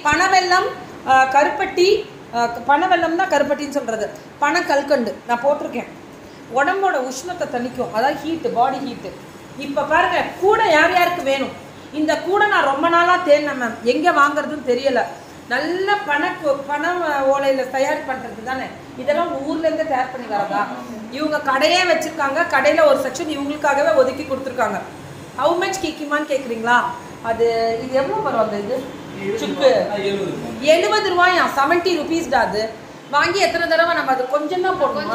பனவெல்லம், கருப்பட்டி, பனவெல்லம் தான் கருப்பட்டின்னு சொல்கிறது, பனை கல்கண்டு நான் போட்டிருக்கேன். உடம்போட உஷ்ணத்தை தணிக்கும், அதாவது ஹீட்டு, பாடி ஹீட்டு. இப்போ பாருங்க, கூடை யார் யாருக்கு வேணும்? இந்த கூடை நான் ரொம்ப நாளாக தேடினேன் மேம், எங்கே வாங்குறதுன்னு தெரியலை. நல்ல பனை ஓலையில் தயார் பண்ணுறது தானே இதெல்லாம், ஊர்லேருந்து தயார் பண்ணி வரதா? இவங்க கடையே வச்சுருக்காங்க, கடையில் ஒரு செக்ஷன் இவங்களுக்காகவே ஒதுக்கி கொடுத்துருக்காங்க. ஹவு மச் கிக்கிமான்னு கேட்குறீங்களா? அது இது எவ்வளோ வரும்? அந்த இது சுக்கு 70 ரூபாயா? 70 rupees தான். அது வாங்கி எத்தனை தடவை நம்ம அது கொஞ்சம் தான் போடணுமா?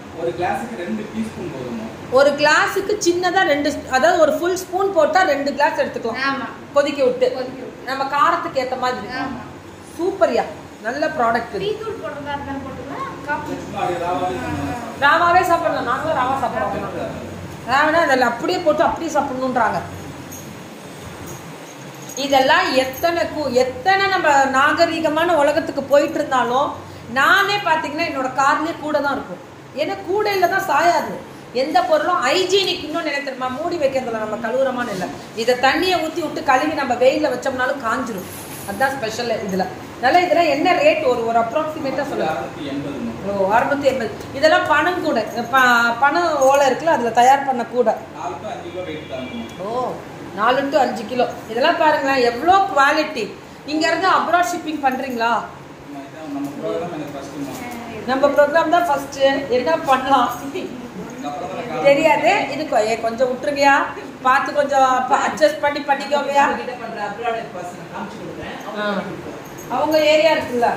ஒரு கிளாஸுக்கு சின்னதா 2, அதாவது ஒரு ஃபுல் ஸ்பூன் போட்டா 2 கிளாஸ் எடுத்துக்கலாம் கொதிக்க விட்டு, நம்ம காரத்துக்கு ஏற்ற மாதிரி. சூப்பர்யா, நல்ல ப்ராடக்ட். ராவாவே சாப்பிடலாம், நாங்களும் ராவா சாப்பிடுறோம். ராவனா அதில் அப்படியே போட்டு அப்படியே சாப்பிடணுன்றாங்க. இதெல்லாம் எத்தனை நம்ம நாகரீகமான உலகத்துக்கு போயிட்டு இருந்தாலும் நானே பார்த்தீங்கன்னா என்னோட கார்லேயே கூட தான் இருக்கும். ஏன்னா கூடையில் தான் சாயாது எந்த பொருளும். ஹைஜீனிக் இன்னும் நினைக்கிறோமா, மூடி வைக்கிறதுல நம்ம கழுவுறமான இல்லை. இதை தண்ணியை ஊற்றி விட்டு கழுவி நம்ம வெயிலில் வச்சோம்னாலும் காஞ்சிரும். அதுதான் ஸ்பெஷல் இதில். அதனால் இதெல்லாம் என்ன ரேட்? ஒரு அப்ராக்சிமேட்டாக சொல்லுங்கள். 680. இதெல்லாம் பணம் கூட, பணம் ஓலை இருக்குல்ல, அதில் தயார் பண்ண கூட. 4 to 5 கிலோ. இதெல்லாம் பாருங்களேன் எவ்வளோ குவாலிட்டி. இங்கேருந்து அப்ராட் ஷிப்பிங் பண்ணுறீங்களா? நம்ம ப்ரோக்ராம் தான் ஃபஸ்ட்டு. என்ன பண்ணலாம் தெரியாது. இது கொஞ்சம் விட்டுருங்கயா, பார்த்து கொஞ்சம் அட்ஜஸ்ட் பண்ணிக்கோங்கயா. அவங்க ஏரியா இருக்குல்ல,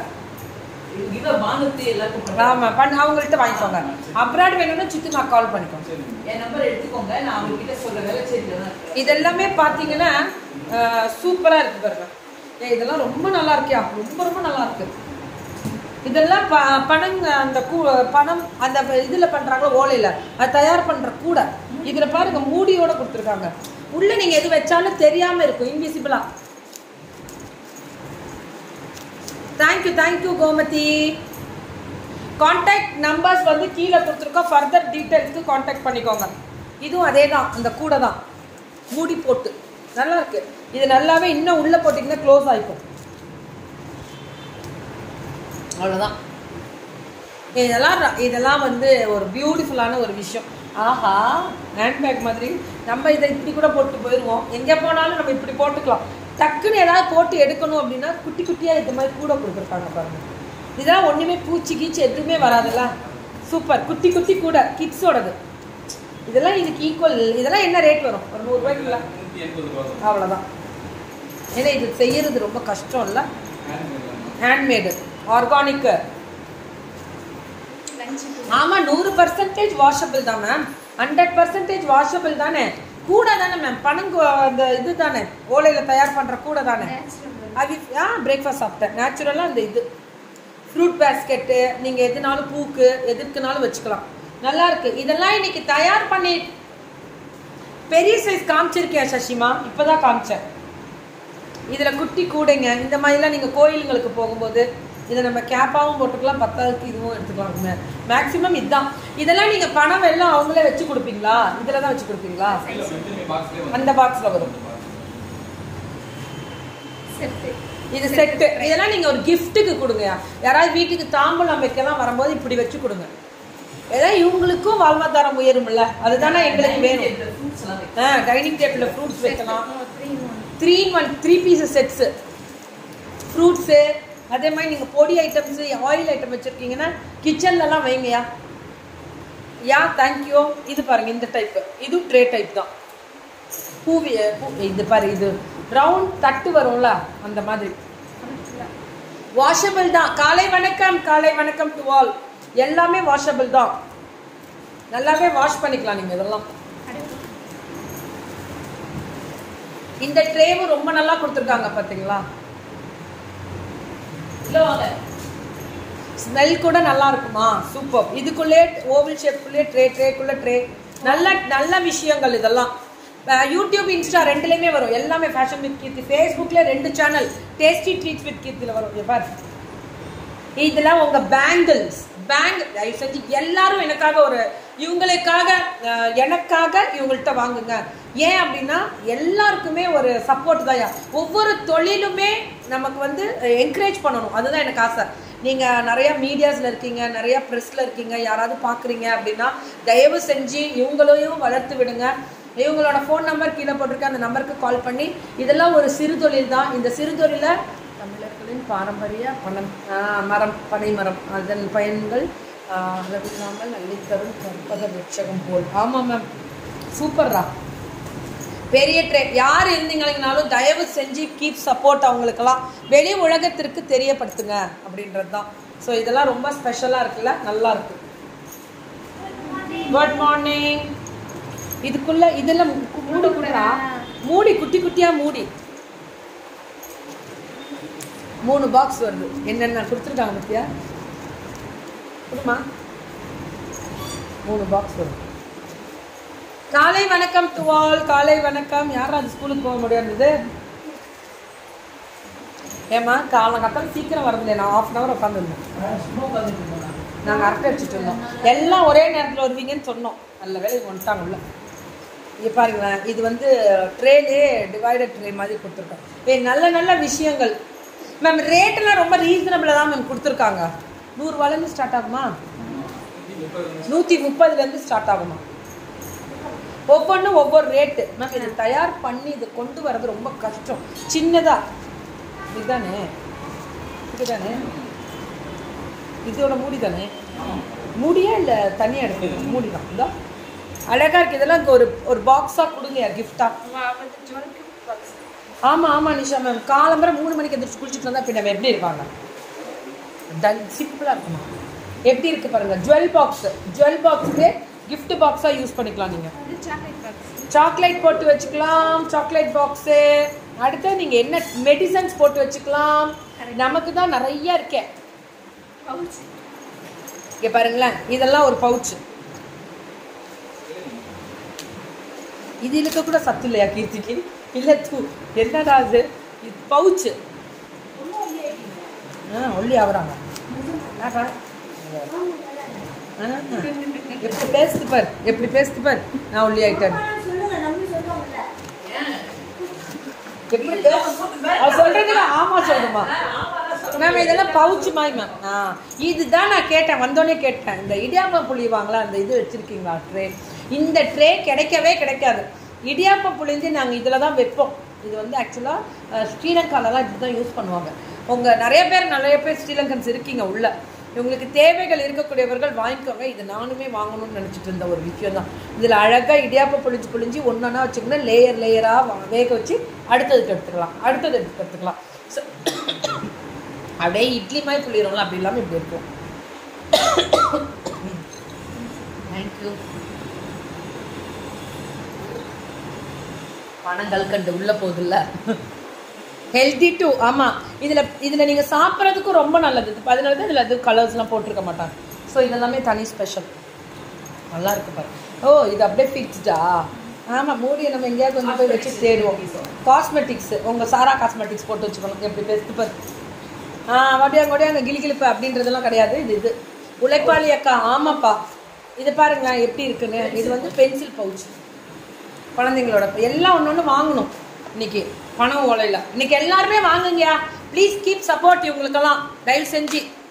ஆமாம் அவங்கள்ட்ட வாங்கிக்கோங்க. அப்ராட் வேணும்னா சித்து நான் கால் பண்ணிக்கோங்க, என் நம்பர் எடுத்துக்கோங்க, நான் அவங்ககிட்ட சொல்கிறேன். இதெல்லாமே பார்த்தீங்கன்னா சூப்பராக இருக்குது பாருங்க. இதெல்லாம் ரொம்ப நல்லா இருக்கியா, ரொம்ப ரொம்ப நல்லா இருக்கு. இதெல்லாம் அந்த பணம் அந்த இதில் பண்ணுறாங்களோ ஓலையில், அது தயார் பண்ணுற கூட. இதில் பாருங்க மூடியோட கொடுத்துருக்காங்க. உள்ளே நீங்கள் எது வச்சாலும் தெரியாமல் இருக்கும், இன்விசிபிளாக. தேங்க்யூ கோமதி. கான்டாக்ட் நம்பர்ஸ் வந்து கீழே கொடுத்துருக்கோம், ஃபர்தர் டீட்டெயில்ஸ்க்கு கான்டாக்ட் பண்ணிக்கோங்க. இதுவும் அதே தான், அந்த கூட தான் மூடி போட்டு நல்லா இருக்கு. இது நல்லாவே இன்னும் உள்ளே போட்டிங்கன்னா க்ளோஸ் ஆகிக்கும். அவ்வளோதான். இதெல்லாம் வந்து ஒரு பியூட்டிஃபுல்லான ஒரு விஷயம். ஆஹா, ஹேண்ட்பேக் மாதிரி நம்ம இதை இப்படி கூட போட்டு போயிடுவோம். எங்கே போனாலும் நம்ம இப்படி போட்டுக்கலாம். டக்குன்னு ஏதாவது போட்டு எடுக்கணும் அப்படின்னா குட்டி குட்டியாக இது மாதிரி கூட கொடுத்துருக்காங்க பாருங்க. இதெல்லாம் ஒன்றுமே பூச்சி கீச்சி எதுவுமே வராதுல்ல. சூப்பர். குட்டி குட்டி கூட கிட்ஸோடது. இதெல்லாம் இதுக்கு ஈக்குவல். இதெல்லாம் என்ன ரேட் வரும்? ஒரு 100 ரூபாய்க்குள்ள. அவ்வளோதான். ஏன்னா இது செய்யறது ரொம்ப கஷ்டம் இல்லை. Handmade, organic. ஆமாம், 100% வாஷபிள் தான் மேம். 100% வாஷபிள் தானே. கூட தானே மேம், பணங்கு அந்த இது தானே, ஓலையில் தயார் பண்ணுற கூட தானே. அது பிரேக்ஃபாஸ்ட் சாப்பிட்டேன். நேச்சுரலாக அந்த இது ஃப்ரூட் பேஸ்கெட்டு, நீங்கள் எதுனாலும் பூக்கு எதுக்குனாலும் வச்சுக்கலாம். நல்லா இருக்கு. இதெல்லாம் இன்னைக்கு தயார் பண்ணி பெரிய சைஸ் காமிச்சிருக்கேன் சசிமா, இப்போ தான் காமிச்சேன். இதில் குட்டி கூடைங்க. இந்த மாதிரிலாம் நீங்கள் கோயிலுங்களுக்கு போகும்போது இதை நம்ம கேப்பாகவும் போட்டுக்கலாம், 10க்கு இதுவும் எடுத்துக்கலாம். மேக்ஸிமம் இதுதான். இதெல்லாம் நீங்கள் பணம் எல்லாம் அவங்களே வச்சு கொடுப்பீங்களா? இதில் தான் வச்சு கொடுப்பீங்களா? அந்த பாக்ஸில் வரும். இது செட்டு. இதெல்லாம் நீங்கள் ஒரு கிஃப்ட்டுக்கு கொடுங்க. யாராவது வீட்டுக்கு தாம்பூலம் வைக்கலாம் வரும்போது இப்படி வச்சு கொடுங்க. ஏதாவது இவங்களுக்கும் வாழ்வாதாரம் உயரும்ல, அதுதானே எங்களுக்கு வேணும். டைனிங் டேபிளில் ஃப்ரூட்ஸ் வைக்கலாம். 3 in 1 3 பீசஸ் செட்ஸு. ஃப்ரூட்ஸு, அதே மாதிரி நீங்கள் பொடி ஐட்டம்ஸு, ஆயில் ஐட்டம் வச்சுருக்கீங்கன்னா கிச்சன்லலாம் வைங்கயா. தேங்க்யூ. இது பாருங்கள், இந்த டைப்பு. இதுவும் ட்ரே டைப் தான். இது பாரு, இது ரவுண்ட் தட்டு வரும்ல, அந்த மாதிரி. வாஷபிள் தான். காலை வணக்கம் டு ஆல். எல்லாமே வாஷபிள் தான். நல்லாவே வாஷ் பண்ணிக்கலாம் நீங்கள் இதெல்லாம். இந்த ட்ரேவும் ரொம்ப நல்லா கொடுத்துருக்காங்க பார்த்தீங்களா? ஸ்மெல் கூட நல்லா இருக்குமா? சூப்பர். இதுக்குள்ளே ஓவல் ஷேப்புக்குள்ளே ட்ரேக்குள்ளே ட்ரே. நல்ல விஷயங்கள் இதெல்லாம். யூடியூப், இன்ஸ்டா ரெண்டுலேயுமே வரும். எல்லாமே ஃபேஷன் வித் கீர்த்தி. ஃபேஸ்புக்கில் 2 சேனல், டேஸ்டி ட்ரீட்ஸ் வித் கீர்த்தியில் வரும். பாரு, இதெல்லாம் உங்க பேங்கிள்ஸ் தயவு செஞ்சு எல்லாரும் எனக்காக இவங்களுக்காக எனக்காக இவங்கள்ட்ட வாங்குங்க. ஏன் அப்படின்னா எல்லாருக்குமே ஒரு சப்போர்ட் தான். ஒவ்வொரு தொழிலுமே நமக்கு வந்து என்கரேஜ் பண்ணணும், அதுதான் எனக்கு ஆசை. நீங்கள் நிறைய மீடியாஸில் இருக்கீங்க, நிறைய ப்ரெஸ்ஸில் இருக்கீங்க, யாராவது பார்க்குறீங்க அப்படின்னா தயவு செஞ்சு இவங்களையும் வளர்த்து விடுங்க. இவங்களோட ஃபோன் நம்பர் கீழே போட்டிருக்கேன், அந்த நம்பருக்கு கால் பண்ணி. இதெல்லாம் ஒரு சிறு தொழில் தான். இந்த சிறு தொழிலை தமிழர்களின் பாரம்பரிய பனை மரம் அதன் பயன்கள் அளவில்லாமல் அள்ளித்தரும் கற்பக விருட்சகம் போல். ஆமாம் மேம், சூப்பர்ரா. பெரிய யார் இருந்தீங்கன்னாலும் தயவு செஞ்சு கீப் சப்போர்ட் அவங்களுக்கெல்லாம் வெளி உலகத்திற்கு தெரியப்படுத்துங்க அப்படின்றது தான். ஸோ இதெல்லாம் ரொம்ப ஸ்பெஷலாக இருக்குல்ல, நல்லா இருக்கு. Good morning. இதுக்குள்ள இதெல்லாம் மூடி கொடுறா, மூடி குட்டி குட்டியாக மூடி 3 பாக்ஸ் வருது. என்னென்ன கொடுத்துருக்காங்க பத்தியா, கொடுமா 3 பாக்ஸ் வருது. காலை வணக்கம் டு ஆல். காலை வணக்கம். யாரும் அது ஸ்கூலுக்கு போக முடியாது? ஏம்மா காலங்கத்தாலும் சீக்கிரம் வரதில்லை. நான் 1/2 hour உட்காந்துருந்தோம், நாங்கள் அரட்டை அடிச்சுட்டு இருந்தோம். எல்லாம் ஒரே நேரத்தில் வருவீங்கன்னு சொன்னோம். நல்ல வேலை வந்துட்டாங்க உள்ள. இங்கே பாருங்களேன், இது வந்து ட்ரேலே டிவைடட் ட்ரே மாதிரி கொடுத்துருக்கோம். நல்ல நல்ல விஷயங்கள் மேம். ரேட்டெல்லாம் ரொம்ப ரீசனபிளாக தான் மேம் கொடுத்துருக்காங்க. 100 ரூபாயிலேருந்து ஸ்டார்ட் ஆகுமா, 130 ஸ்டார்ட் ஆகுமா. ஒவ்வொன்றும் ஒவ்வொரு ரேட்டு மேம். இதை தயார் பண்ணி இதை கொண்டு வர்றது ரொம்ப கஷ்டம். சின்னதாக இதுதானே, இதோட மூடி தானே, மூடியா இல்லை தனியாக எடுத்து மூடி தான். இதான் அழகாக இருக்குது. இதெல்லாம் இங்கே ஒரு பாக்ஸாக கொடுங்க கிஃப்டாக. ஆமாம் நிஷா மேம். காலம்பரம் 3 மணிக்கு எந்திரிச்சு குளிச்சுட்டு வந்தால் பின்ன எப்படி இருப்பாங்க? சிம்பிளாக இருக்குமா? எப்படி இருக்குது பாருங்கள். ஜுவல் பாக்ஸுக்கு கிஃப்ட் பாக்ஸாக யூஸ் பண்ணிக்கலாம். நீங்கள் சாக்லேட் போட்டு வச்சுக்கலாம், சாக்லேட் பாக்ஸு. அடுத்து நீங்கள் என்ன மெடிசன்ஸ் போட்டு வச்சுக்கலாம். நமக்கு தான் நிறைய இருக்கே. இங்கே பாருங்களேன், இதெல்லாம் ஒரு பவுச்சு. இது இருக்க கூட சத்து இல்லையா கீர்த்திக்கு? இல்லை என்னடா அது பவுச்சு. ஒல்லி ஆகுறாங்க. எப்படி பேசுது பார். நான் ஒல்லி ஆயிட்டேன். சொல்றதுல ஆமா சொல்லுமா மேம். இதெல்லாம் பவுச்சு மாதிரி மேம். இதுதான் நான் கேட்டேன், வந்தோடனே கேட்டேன். இந்த இடியாப்பம் புளிவாங்களா, அந்த இது வச்சிருக்கீங்களா ட்ரே? இந்த ட்ரே கிடைக்காது. இடியாப்பம் புளிஞ்சு நாங்கள் இதில் தான் வைப்போம். இது வந்து ஆக்சுவலாக ஸ்ரீலங்காலலாம் இப்படி தான் யூஸ் பண்ணுவாங்க. நிறைய பேர் ஸ்ரீலங்கன்ஸ் இருக்கீங்க உள்ள. இவங்களுக்கு தேவைகள் இருக்கக்கூடியவர்கள் வாங்கிக்கோங்க. இது நானுமே வாங்கணும்னு நினச்சிட்டு இருந்த ஒரு விஷயம் தான். இதில் அழகாக இடியாப்பம் புளிஞ்சு ஒன்றா வச்சுக்கணும். லேயராக வேக வச்சு அடுத்ததுக்கு எடுத்துக்கலாம். ஸோ அப்படியே இட்லி மாதிரி புளிகிறோம்ல, அப்படி இல்லாமல் இப்படி இருக்கும். தேங்க்யூ. பணங்கள் கண்டு உள்ளே போகுதுல்ல, ஹெல்தி டூ. ஆமாம், இதில் நீங்கள் சாப்பிட்றதுக்கும் ரொம்ப நல்லது. அதனால தான் இதில் அது கலர்ஸ்லாம் போட்டிருக்க மாட்டாங்க. ஸோ இதெல்லாமே தனி ஸ்பெஷல். நல்லா இருக்கு பாரு. இது அப்படியே ஃபிக்ஸ்டா. ஆமாம், மூடியை நம்ம எங்கேயாவது கொஞ்சம் போய் வச்சு தேடுவோம். காஸ்மெட்டிக்ஸு, உங்கள் சாரா காஸ்மெட்டிக்ஸ் போட்டு வச்சுக்கணும். எப்படி பேசுது பாரு. வடியாங்க கிளிகிளிப்பு அப்படின்றதெல்லாம் கிடையாது. இது உழைப்பாளி அக்கா. ஆமாப்பா, இது பாருங்க எப்படி இருக்குன்னு. இது வந்து பென்சில் பவுச். குழந்தைங்களோட எல்லாம் ஒன்று வாங்கணும் இன்னைக்கு. பணம் ஓலையில் இன்னைக்கு எல்லாருமே வாங்குங்கயா. ப்ளீஸ் கீப் சப்போர்ட் இவங்களுக்கெல்லாம் தயவு செஞ்சு.